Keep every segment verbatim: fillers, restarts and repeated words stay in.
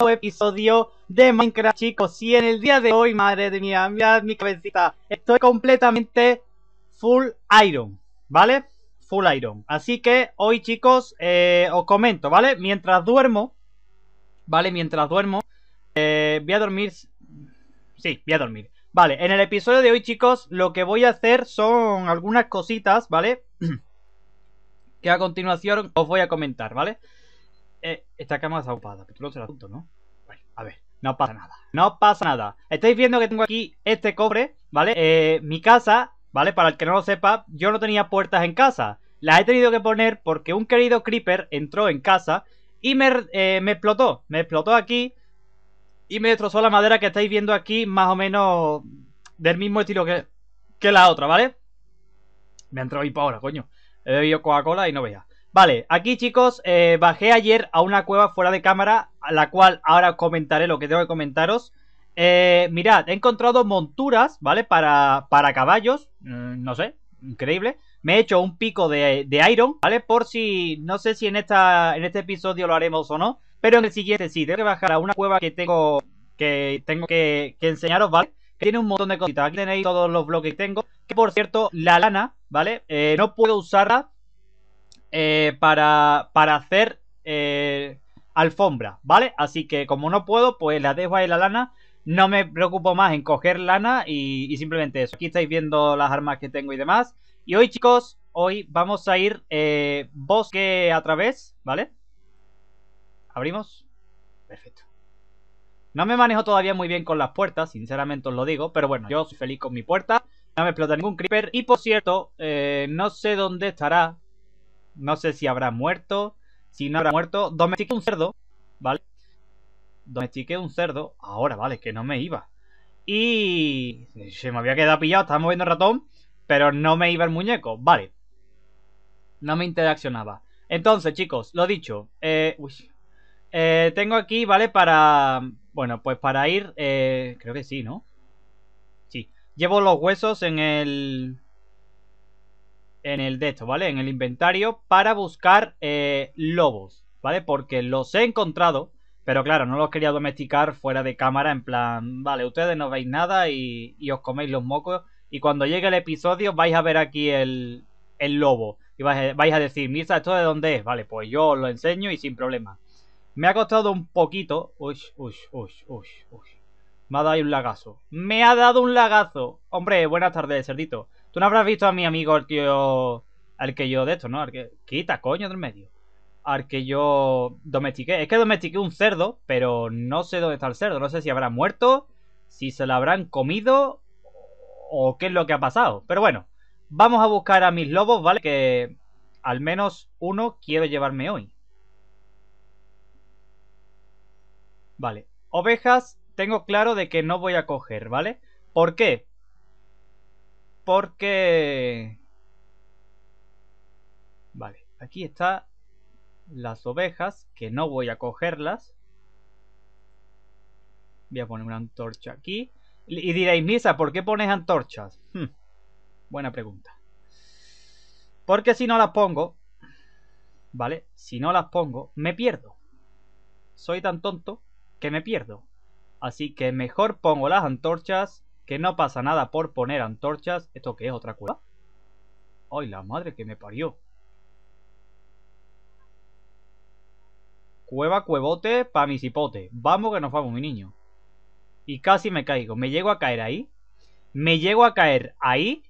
nuevo episodio de Minecraft, chicos. Y en el día de hoy, madre mía, mirad mi cabecita, estoy completamente full iron, ¿vale? Full iron. Así que hoy, chicos, eh, os comento, ¿vale? Mientras duermo, ¿vale? Mientras duermo, eh, voy a dormir. Sí, voy a dormir. Vale, en el episodio de hoy, chicos, lo que voy a hacer son algunas cositas, ¿vale? Que a continuación os voy a comentar, ¿vale? Eh, esta cama está ocupada, pero tú no será tonto, ¿no? Bueno, a ver, no pasa nada, no pasa nada. Estáis viendo que tengo aquí este cobre, ¿vale? Eh, mi casa, ¿vale? Para el que no lo sepa, yo no tenía puertas en casa. Las he tenido que poner porque un querido creeper entró en casa y me, eh, me explotó. Me explotó aquí y me destrozó la madera que estáis viendo aquí, más o menos del mismo estilo que, que la otra, ¿vale? Me ha entrado hipo ahora, coño. He bebido Coca-Cola y no veía. Vale, aquí, chicos, eh, bajé ayer a una cueva fuera de cámara, a la cual ahora os comentaré lo que tengo que comentaros. Eh, mirad, he encontrado monturas, ¿vale? Para, para caballos, mm, no sé, increíble. Me he hecho un pico de, de iron, ¿vale? Por si, no sé si en, esta, en este episodio lo haremos o no, pero en el siguiente sí, tengo que bajar a una cueva que tengo que, tengo que, que enseñaros, ¿vale? Que tiene un montón de cositas. Aquí tenéis todos los bloques que tengo. Que, por cierto, la lana, ¿vale? Eh, no puedo usarla Eh, para, para hacer eh, alfombra, ¿vale? Así que como no puedo, pues la dejo ahí la lana. No me preocupo más en coger lana y, y simplemente eso. Aquí estáis viendo las armas que tengo y demás. Y hoy, chicos, hoy vamos a ir eh, bosque a través, ¿vale? Abrimos. Perfecto. No me manejo todavía muy bien con las puertas, sinceramente os lo digo. Pero bueno, yo soy feliz con mi puerta. No me explota ningún creeper. Y por cierto, eh, no sé dónde estará. No sé si habrá muerto, si no habrá muerto. Domestiqué un cerdo, ¿vale? Domestiqué un cerdo. Ahora, vale, que no me iba. Y se me había quedado pillado, estaba moviendo el ratón, pero no me iba el muñeco, vale. No me interaccionaba. Entonces, chicos, lo dicho. Eh, uy, eh, tengo aquí, ¿vale? Para... Bueno, pues para ir... Eh, creo que sí, ¿no? Sí. Llevo los huesos en el... En el de esto, ¿vale? En el inventario para buscar eh, lobos, ¿vale? Porque los he encontrado, pero claro, no los quería domesticar fuera de cámara, en plan, vale, ustedes no veis nada y, y os coméis los mocos. Y cuando llegue el episodio vais a ver aquí el, el lobo. Y vais a, vais a decir, Mirza, ¿esto de dónde es? Vale, pues yo os lo enseño y sin problema. Me ha costado un poquito. Uy, uy, uy, uy, uy. Me ha dado un lagazo. Me ha dado un lagazo. Hombre, buenas tardes, cerdito. Tú no habrás visto a mi amigo al que yo... Al que yo de esto, ¿no? Al que... Quita, coño, del medio. Al que yo domestiqué. Es que domestiqué un cerdo, pero no sé dónde está el cerdo. No sé si habrá muerto, si se lo habrán comido o qué es lo que ha pasado. Pero bueno, vamos a buscar a mis lobos, ¿vale? Que al menos uno quiero llevarme hoy. Vale. Ovejas, tengo claro de que no voy a coger, ¿vale? ¿Por qué? Porque... Vale, aquí está las ovejas, que no voy a cogerlas. Voy a poner una antorcha aquí. Y diréis, Misa, ¿por qué pones antorchas? Hmm, buena pregunta. Porque si no las pongo, ¿vale? Si no las pongo, me pierdo. Soy tan tonto que me pierdo. Así que mejor pongo las antorchas, que no pasa nada por poner antorchas. ¿Esto qué es? ¿Otra cueva? ¡Ay, la madre que me parió! Cueva, cuevote, pa' mi cipote. Vamos que nos vamos, mi niño. Y casi me caigo. ¿Me llego a caer ahí? ¿Me llego a caer ahí?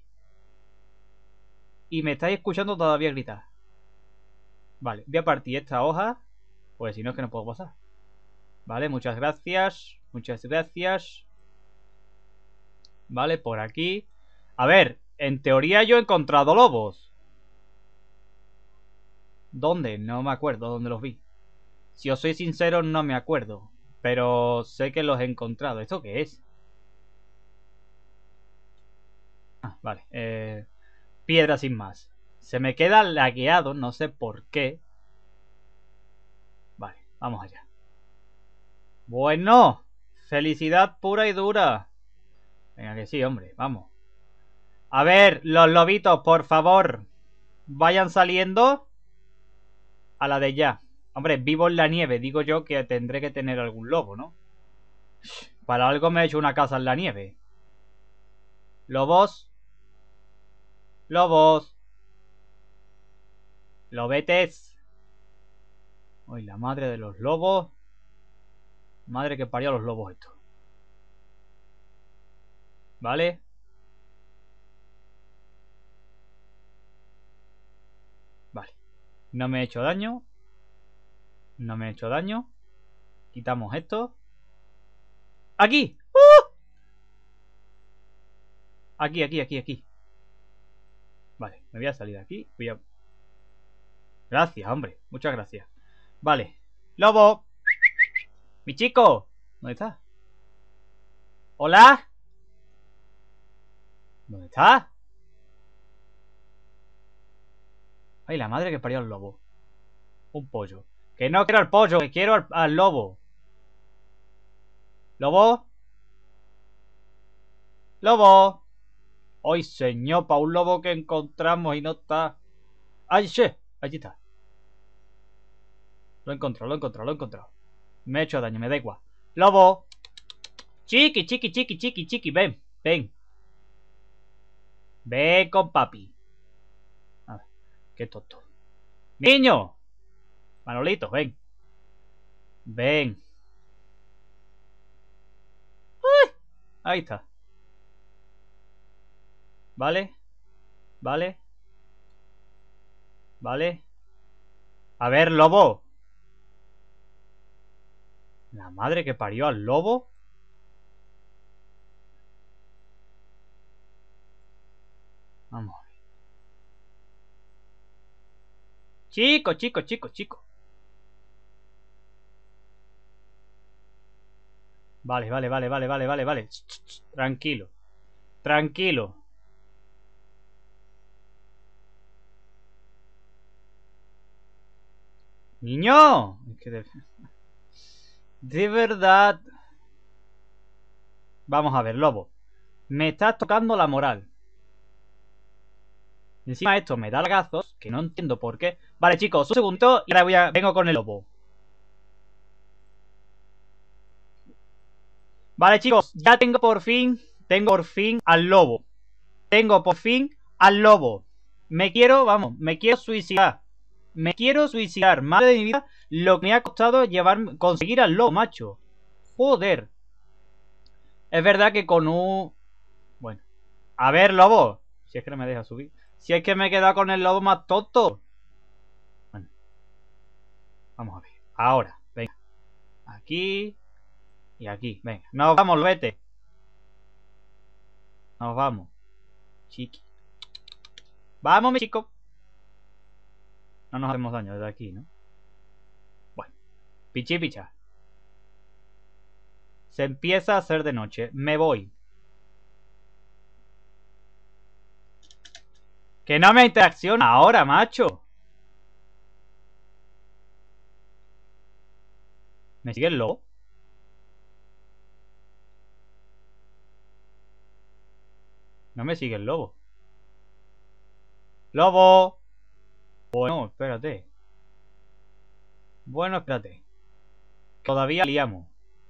Y me estáis escuchando todavía gritar. Vale, voy a partir esta hoja, pues si no es que no puedo pasar. Vale, muchas gracias. Muchas gracias. Vale, por aquí. A ver, en teoría yo he encontrado lobos. ¿Dónde? No me acuerdo dónde los vi. Si os soy sincero, no me acuerdo. Pero sé que los he encontrado. ¿Esto qué es? Ah, vale. Eh, piedra sin más. Se me queda lagueado, no sé por qué. Vale, vamos allá. Bueno, felicidad pura y dura. Venga que sí, hombre, vamos. A ver, los lobitos, por favor, vayan saliendo a la de ya. Hombre, vivo en la nieve. Digo yo que tendré que tener algún lobo, ¿no? Para algo me he hecho una casa en la nieve. Lobos. Lobos. Lobetes. Uy, la madre de los lobos. Madre que parió a los lobos estos. ¿Vale? Vale. No me he hecho daño. No me he hecho daño. Quitamos esto. ¡Aquí! ¡Uh! Aquí, aquí, aquí, aquí. Vale, me voy a salir de aquí. Voy a... Gracias, hombre. Muchas gracias. Vale. ¡Lobo! ¡Mi chico! ¿Dónde está? ¿Hola? ¿Dónde está? Ay, la madre que parió al lobo. Un pollo. Que no quiero al pollo, que quiero al, al lobo. ¿Lobo? ¡Lobo! ¡Ay, señor! Para un lobo que encontramos y no está... ¡Ay, che! Allí está. Lo he encontrado, lo he encontrado, lo he encontrado. Me he hecho daño, me da igual. ¡Lobo! Chiqui, chiqui, chiqui, chiqui, chiqui, ven, ven. Ven con papi. A ver, qué tonto. ¡Niño! Manolito, ven. Ven. ¡Uy! Ahí está. ¿Vale? ¿Vale? ¿Vale? A ver, lobo. La madre que parió al lobo. Vamos a ver. Chico, chico, chico, chico. Vale, vale, vale, vale, vale, vale, vale. Ch, ch, ch. Tranquilo. Tranquilo. Niño. Es que de... de verdad. Vamos a ver, lobo. Me estás tocando la moral. Encima esto me da lagazos, que no entiendo por qué. Vale, chicos, un segundo y ahora voy a... vengo con el lobo. Vale, chicos, ya tengo por fin... Tengo por fin al lobo. Tengo por fin al lobo. Me quiero, vamos, me quiero suicidar. Me quiero suicidar. Madre de mi vida, lo que me ha costado llevar, conseguir al lobo, macho. Joder. Es verdad que con un... Bueno. A ver, lobo. Si es que no me deja subir. Si es que me he quedado con el lobo más tonto. Bueno. Vamos a ver. Ahora, venga. Aquí. Y aquí, venga. Nos vamos, vete. Nos vamos. Chiqui. Vamos, mi chico. No nos hacemos daño desde aquí, ¿no? Bueno. Pichi, picha. Se empieza a hacer de noche. Me voy. Que no me interacciona ahora, macho. ¿Me sigue el lobo? No me sigue el lobo. ¡Lobo! Bueno, espérate. Bueno, espérate. Todavía liamos.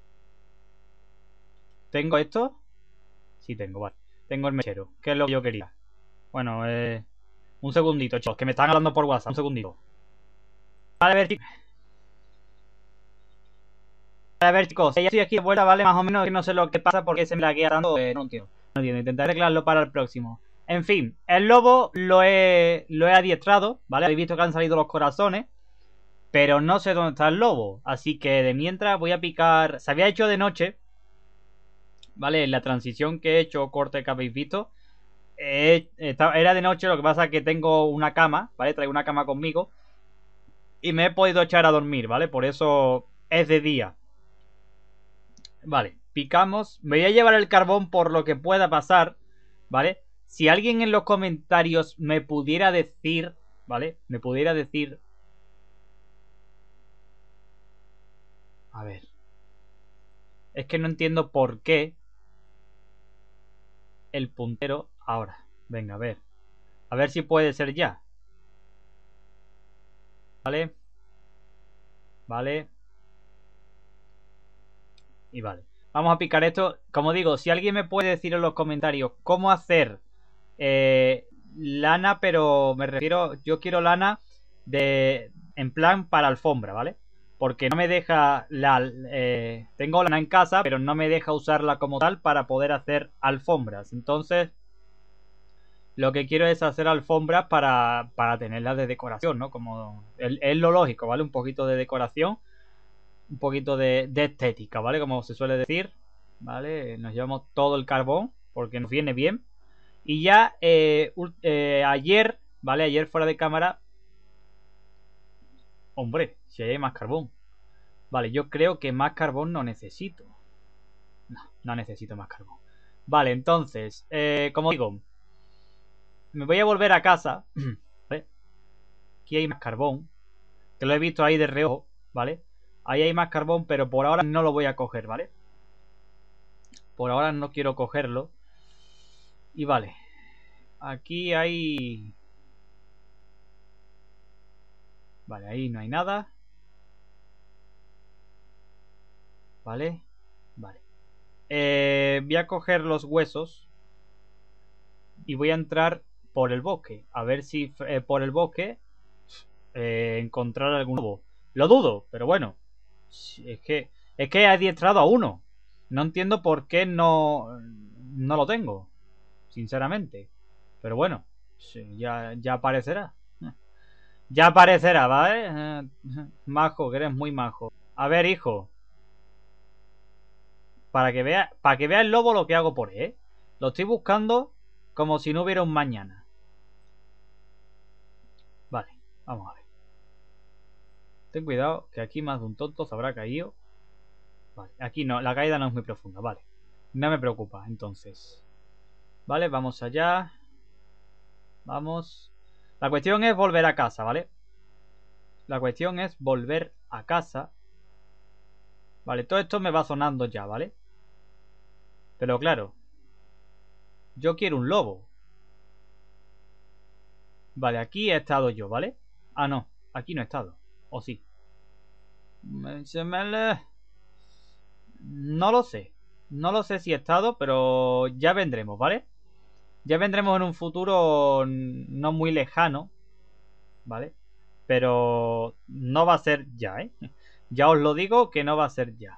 ¿Tengo esto? Sí tengo, vale. Tengo el mechero, que es lo que yo quería. Bueno, eh... un segundito, chicos, que me están hablando por WhatsApp. Un segundito. Vale, a ver, chicos. A ver, chicos, ya estoy aquí de vuelta, ¿vale? Más o menos, que no sé lo que pasa porque se me laguea tanto. Eh, no entiendo. No entiendo. Intentaré arreglarlo para el próximo. En fin, el lobo lo he, lo he adiestrado, ¿vale? Habéis visto que han salido los corazones. Pero no sé dónde está el lobo. Así que de mientras voy a picar... Se había hecho de noche, ¿vale? La transición que he hecho, corte que habéis visto, eh, era de noche. Lo que pasa es que tengo una cama, ¿vale? Traigo una cama conmigo y me he podido echar a dormir, ¿vale? Por eso es de día. Vale, picamos. Me voy a llevar el carbón por lo que pueda pasar, ¿vale? Si alguien en los comentarios me pudiera decir, ¿vale? Me pudiera decir... A ver. Es que no entiendo por qué el puntero ahora. Venga, a ver. A ver si puede ser ya. ¿Vale? Vale. Y vale. Vamos a picar esto. Como digo, si alguien me puede decir en los comentarios cómo hacer eh, lana, pero me refiero, yo quiero lana de en plan para alfombra, ¿vale? Porque no me deja la... Eh, tengo lana en casa, pero no me deja usarla como tal para poder hacer alfombras. Entonces, lo que quiero es hacer alfombras para, para tenerlas de decoración, ¿no? Como es, es lo lógico, ¿vale? Un poquito de decoración, un poquito de, de estética, ¿vale? Como se suele decir, ¿vale? Nos llevamos todo el carbón porque nos viene bien. Y ya eh, eh, ayer, ¿vale? Ayer fuera de cámara. Hombre, si hay más carbón. Vale, yo creo que más carbón no necesito. No, no necesito más carbón. Vale, entonces, eh, como digo, me voy a volver a casa. ¿Vale? Aquí hay más carbón. Que lo he visto ahí de reojo, ¿vale? Ahí hay más carbón, pero por ahora no lo voy a coger, ¿vale? Por ahora no quiero cogerlo. Y vale. Aquí hay... Vale, ahí no hay nada. Vale. Vale. Eh, voy a coger los huesos. Y voy a entrar por el bosque. A ver si eh, por el bosque eh, encontrar algún lobo. Lo dudo, pero bueno. Es que, es que he adiestrado a uno. No entiendo por qué no, no lo tengo. Sinceramente. Pero bueno. Sí, ya, ya aparecerá. Ya aparecerá, ¿vale? Eh, majo, que eres muy majo. A ver, hijo. Para que vea, para que vea el lobo lo que hago por él, ¿eh? Lo estoy buscando como si no hubiera un mañana. Vale, vamos a ver. Ten cuidado, que aquí más de un tonto se habrá caído. Vale, aquí no, la caída no es muy profunda, vale. No me preocupa, entonces. Vale, vamos allá. Vamos. La cuestión es volver a casa, ¿vale? La cuestión es volver a casa. Vale, todo esto me va sonando ya, ¿vale? Pero claro, yo quiero un lobo. Vale, aquí he estado yo, ¿vale? Ah, no, aquí no he estado. ¿O sí? Se me le... No lo sé. No lo sé si he estado, pero ya vendremos, ¿vale? Ya vendremos en un futuro no muy lejano, ¿vale? Pero no va a ser ya, ¿eh? Ya os lo digo que no va a ser ya.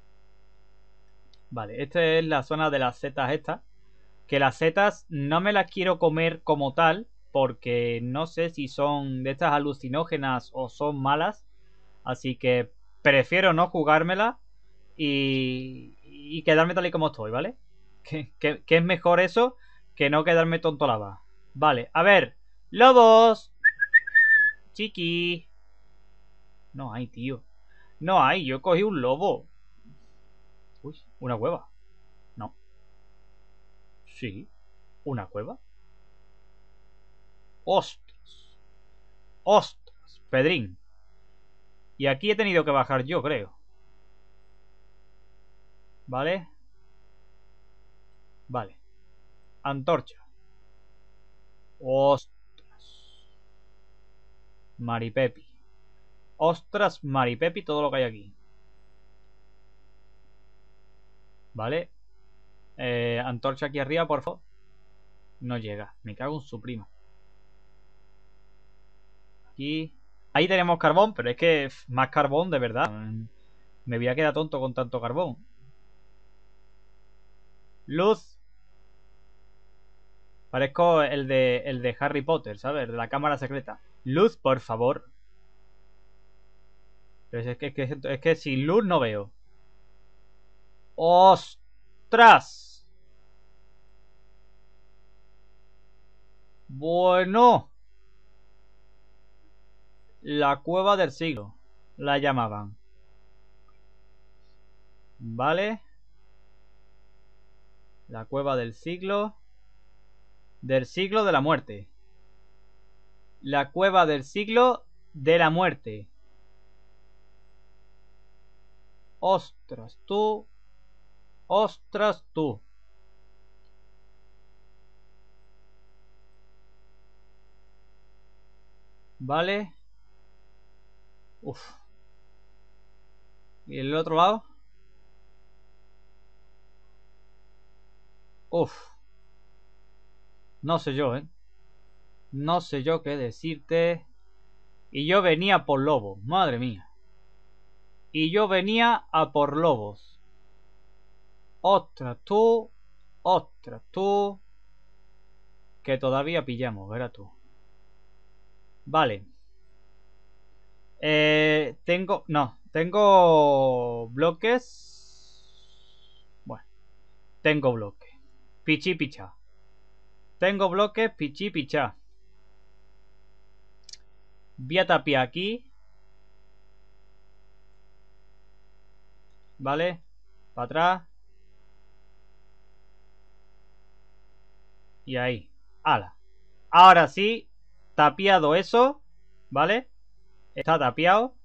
Vale, esta es la zona de las setas estas. Que las setas no me las quiero comer como tal, porque no sé si son de estas alucinógenas o son malas. Así que prefiero no jugármela y, y quedarme tal y como estoy, ¿vale? Que, que, que es mejor eso que no quedarme tonto lava. Vale, a ver. ¡Lobos! Chiqui. No hay, tío. No hay, yo cogí un lobo. Uy, una cueva. No. Sí, una cueva. Ostras. Ostras, Pedrín. Y aquí he tenido que bajar yo, creo. ¿Vale? Vale. Antorcha. Ostras. Maripepi. Ostras, Maripepi, todo lo que hay aquí. ¿Vale? Eh, antorcha aquí arriba, por favor. No llega. Me cago en su prima. Aquí. Ahí tenemos carbón, pero es que más carbón, de verdad. Me voy a quedar tonto con tanto carbón. Luz. Parezco el de, el de Harry Potter, ¿sabes? De la cámara secreta. Luz, por favor. Pero es que, es que, es que sin luz no veo. ¡Ostras! Bueno. La cueva del siglo. La llamaban. ¿Vale? La cueva del siglo. Del siglo de la muerte. La cueva del siglo de la muerte. Ostras, tú. Ostras, tú. ¿Vale? Uf. ¿Y el otro lado? Uf. No sé yo, ¿eh? No sé yo qué decirte. Y yo venía por lobos, madre mía. Y yo venía a por lobos. Ostras tú. Ostras tú. Que todavía pillamos, verás tú. Vale. Eh, tengo... No, tengo bloques. Bueno, tengo bloques. Pichi picha. Tengo bloques, pichi picha. Voy a tapiar aquí. Vale. Para atrás. Y ahí. ¡Hala! Ahora sí. Tapiado eso. ¿Vale? Está tapiado.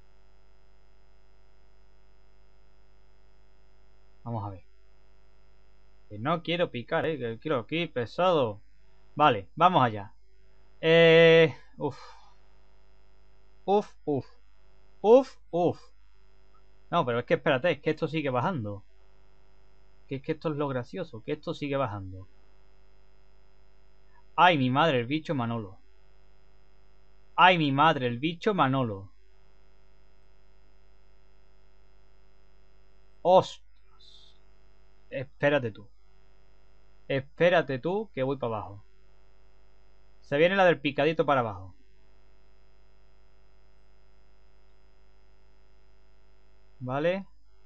Vamos a ver. Que no quiero picar, eh. Que quiero aquí pesado. Vale, vamos allá. Eh. Uf. Uf, uf. Uf, uf. No, pero es que espérate, es que esto sigue bajando. Que es que esto es lo gracioso, que esto sigue bajando. Ay, mi madre, el bicho Manolo. Ay, mi madre, el bicho Manolo. Ostras. Espérate tú. Espérate tú que voy para abajo. Se viene la del picadito para abajo. Vale.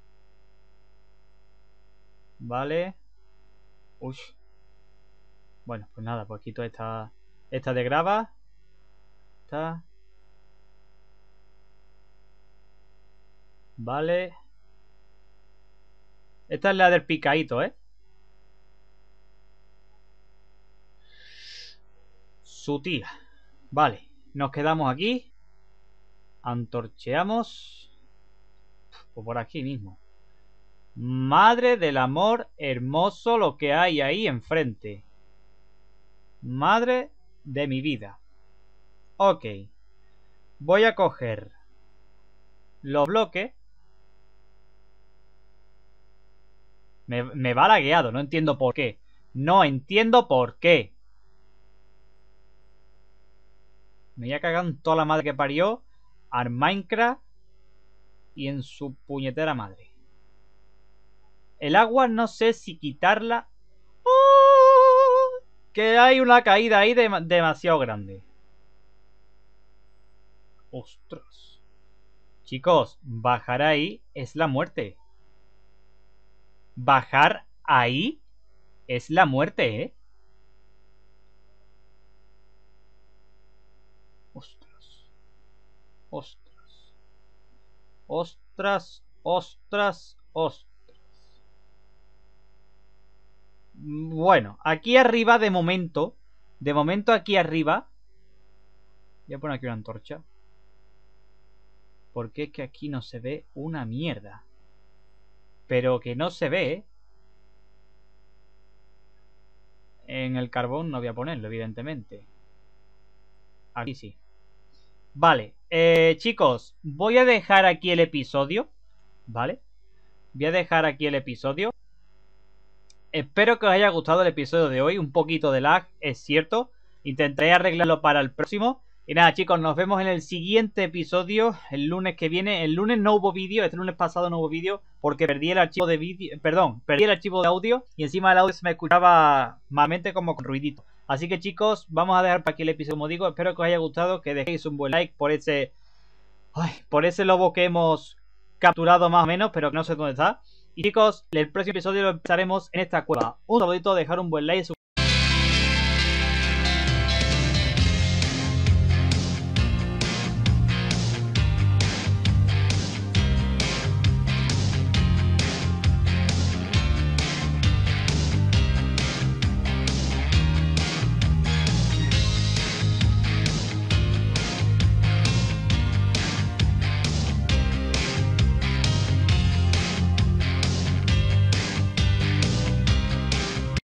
Vale. Uy. Bueno, pues nada, pues quito esta, esta de grava. Esta. Vale. Esta es la del picadito, ¿eh? Su tía. Vale. Nos quedamos aquí. Antorcheamos. Pues por aquí mismo. Madre del amor hermoso lo que hay ahí enfrente. Madre de mi vida. Ok. Voy a coger los bloques. Me, me va lagueado, no entiendo por qué. No entiendo por qué. Me voy a cagar en toda la madre que parió al Minecraft y en su puñetera madre. El agua no sé si quitarla. ¡Oh! Que hay una caída ahí de, demasiado grande. Ostras. Chicos, bajar ahí es la muerte. Bajar ahí es la muerte, ¿eh? Ostras. Ostras. Ostras, ostras, ostras. Bueno, aquí arriba de momento. De momento aquí arriba. Voy a poner aquí una antorcha. Porque es que aquí no se ve una mierda. Pero que no se ve, ¿eh? En el carbón no voy a ponerlo, evidentemente. Aquí sí. Vale, eh, chicos, voy a dejar aquí el episodio. ¿Vale? Voy a dejar aquí el episodio. Espero que os haya gustado el episodio de hoy. Un poquito de lag, es cierto. Intentaré arreglarlo para el próximo. Y nada, chicos, nos vemos en el siguiente episodio. El lunes que viene. El lunes no hubo vídeo. Este lunes pasado no hubo vídeo. Porque perdí el archivo de vídeo. Perdón, perdí el archivo de audio. Y encima del audio se me escuchaba malamente como con ruidito. Así que, chicos, vamos a dejar para aquí el episodio, como digo. Espero que os haya gustado. Que dejéis un buen like por ese... Ay, por ese lobo que hemos capturado más o menos. Pero que no sé dónde está. Y chicos, el próximo episodio lo empezaremos en esta cueva. Un saludito, dejar un buen like.